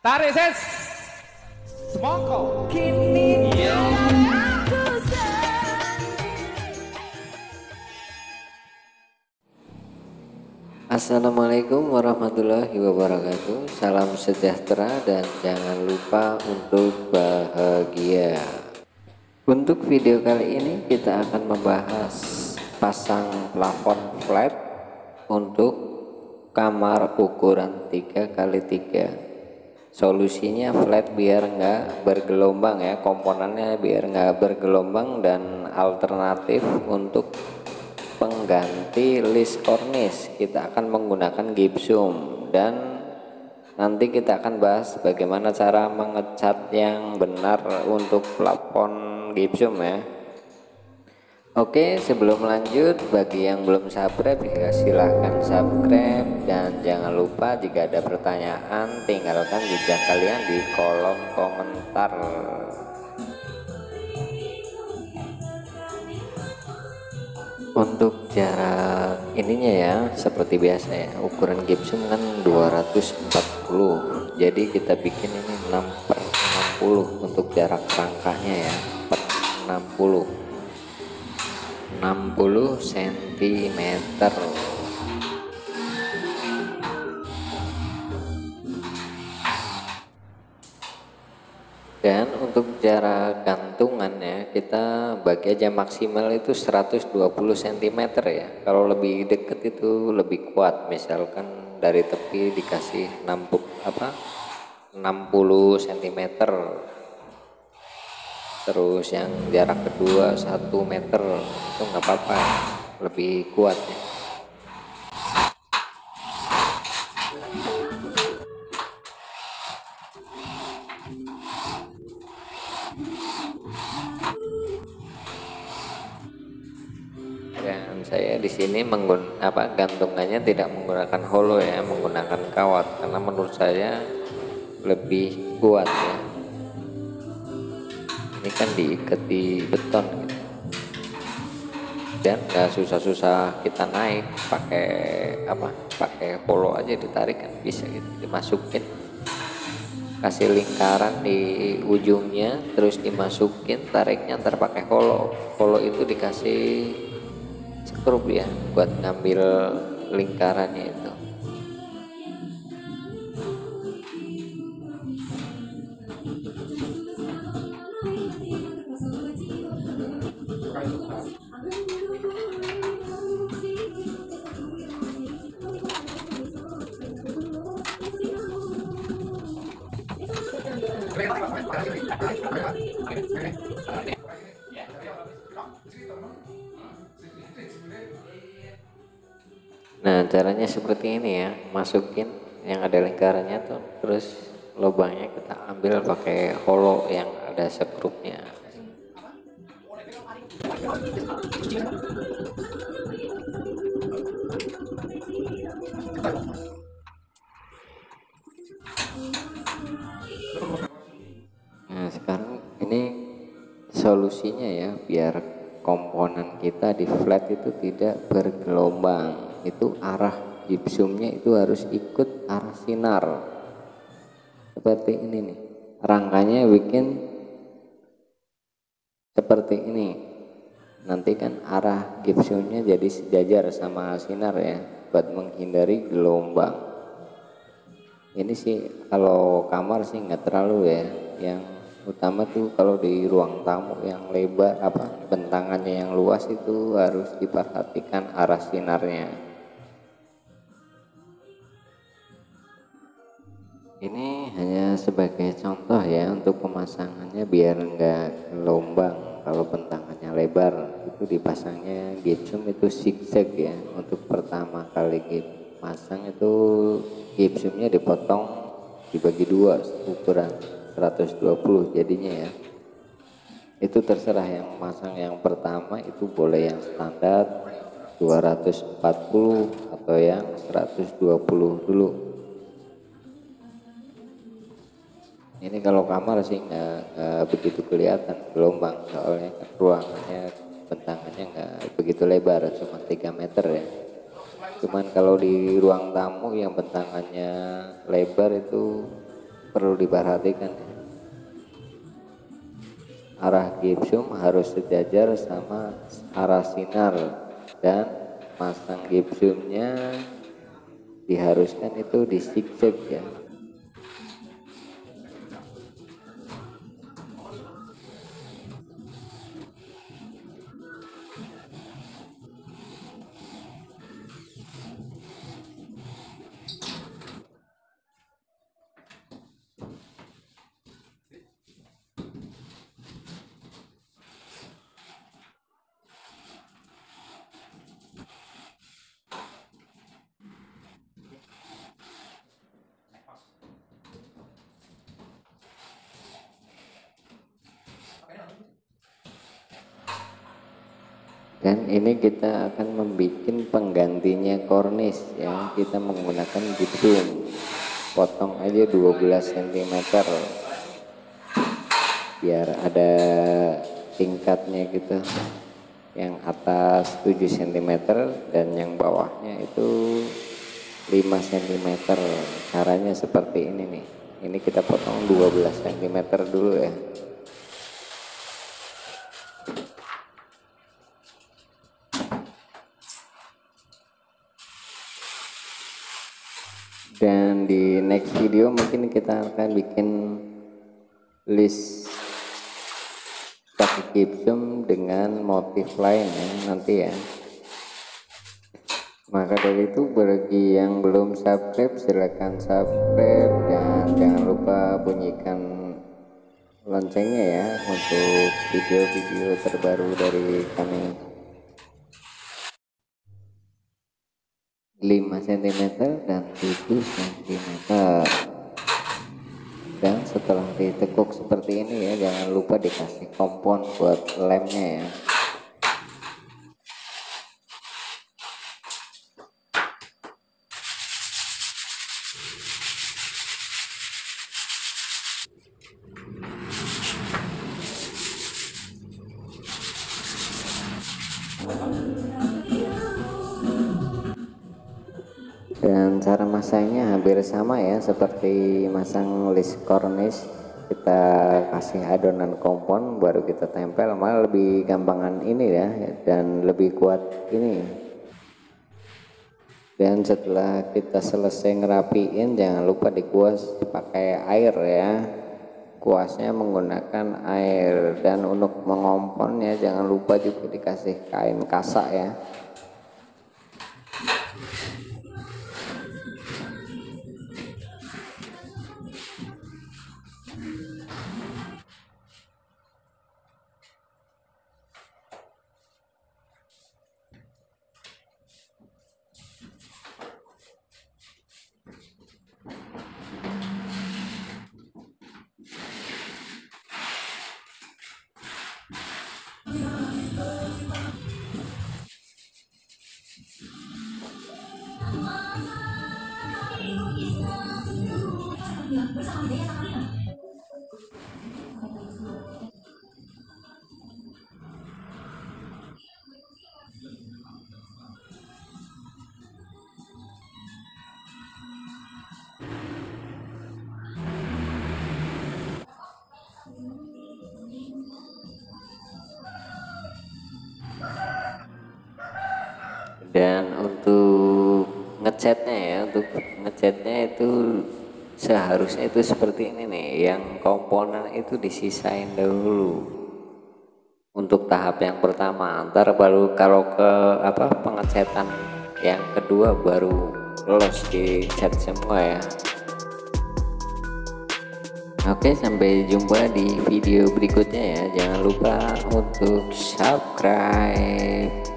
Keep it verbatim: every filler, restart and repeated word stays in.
Tarik ses. Semongko. Kini yo. Assalamualaikum warahmatullahi wabarakatuh. Salam sejahtera dan jangan lupa untuk bahagia. Untuk video kali ini kita akan membahas pasang plafon flat untuk kamar ukuran tiga kali tiga. Solusinya flat biar nggak bergelombang ya, komponennya biar nggak bergelombang, dan alternatif untuk pengganti list kornis kita akan menggunakan gypsum, dan nanti kita akan bahas bagaimana cara mengecat yang benar untuk plafon gypsum ya. Oke, sebelum lanjut, bagi yang belum subscribe silahkan subscribe, dan jangan lupa jika ada pertanyaan tinggalkan jejak kalian di kolom komentar. Untuk jarak ininya ya seperti biasa ya, ukuran gypsum kan dua ratus empat puluh, jadi kita bikin ini enam per enam puluh untuk jarak rangkanya ya, per enam puluh enam puluh sentimeter. Dan untuk jarak gantungannya kita bagi aja, maksimal itu seratus dua puluh sentimeter ya. Kalau lebih deket itu lebih kuat, misalkan dari tepi dikasih enam puluh apa enam puluh sentimeter, terus yang jarak kedua satu meter, itu nggak apa-apa, lebih kuat ya. Dan saya di sini menggun apa gantungannya tidak menggunakan hollow ya, menggunakan kawat karena menurut saya lebih kuat ya. Ini kan diikat di beton gitu, dan nggak susah-susah kita naik, pakai apa pakai hollow aja ditarik kan bisa gitu, dimasukin, kasih lingkaran di ujungnya terus dimasukin, tariknya ntar pakai hollow. Hollow itu dikasih skrup ya buat ngambil lingkarannya itu. Nah, caranya seperti ini ya, masukin yang ada lingkarannya tuh, terus lubangnya kita ambil pakai hollow yang ada sekrupnya. Nah, sekarang ini solusinya ya, biar komponen kita di flat itu tidak bergelombang. Itu arah gypsumnya itu harus ikut arah sinar seperti ini nih, rangkanya bikin seperti ini, nanti kan arah gypsumnya jadi sejajar sama sinar ya, buat menghindari gelombang. Ini sih kalau kamar sih nggak terlalu ya, yang utama tuh kalau di ruang tamu yang lebar apa bentangannya yang luas itu harus diperhatikan arah sinarnya. Ini hanya sebagai contoh ya untuk pemasangannya biar enggak gelombang. Kalau bentangannya lebar itu dipasangnya gypsum itu zigzag ya. Untuk pertama kali pasang itu gypsumnya dipotong dibagi dua ukuran seratus dua puluh jadinya ya. Itu terserah yang pasang yang pertama itu boleh yang standar dua ratus empat puluh atau yang seratus dua puluh dulu. Ini kalau kamar sih nggak begitu kelihatan gelombang, soalnya kan ruangannya bentangannya nggak begitu lebar, cuma tiga meter ya. Cuman kalau di ruang tamu yang bentangannya lebar itu perlu diperhatikan ya. Arah gipsum harus sejajar sama arah sinar, dan masang gipsumnya diharuskan itu di zigzag ya. Dan ini kita akan membuat penggantinya kornis ya. Kita menggunakan gipsum, potong aja dua belas sentimeter biar ada tingkatnya gitu. Yang atas tujuh sentimeter dan yang bawahnya itu lima sentimeter. Caranya seperti ini nih. Ini kita potong dua belas sentimeter dulu ya. Dan di next video mungkin kita akan bikin list kaki gipsum dengan motif lain ya nanti ya. Maka dari itu bagi yang belum subscribe silahkan subscribe dan jangan lupa bunyikan loncengnya ya untuk video-video terbaru dari kami. lima sentimeter dan tujuh sentimeter. Dan setelah ditekuk seperti ini ya, jangan lupa dikasih kompon buat lemnya ya. Dan cara masangnya hampir sama ya seperti masang list kornis. Kita kasih adonan kompon baru kita tempel, malah lebih gampangan ini ya dan lebih kuat ini. Dan setelah kita selesai ngerapiin jangan lupa dikuas pakai air ya. Kuasnya menggunakan air, dan untuk mengomponnya jangan lupa juga dikasih kain kasak ya. Dan untuk ngecatnya ya, untuk ngecatnya itu seharusnya itu seperti ini nih, yang komponen itu disisain dahulu untuk tahap yang pertama, ntar baru kalau ke apa pengecatan yang kedua baru los dicat semua ya. Oke, sampai jumpa di video berikutnya ya. Jangan lupa untuk subscribe.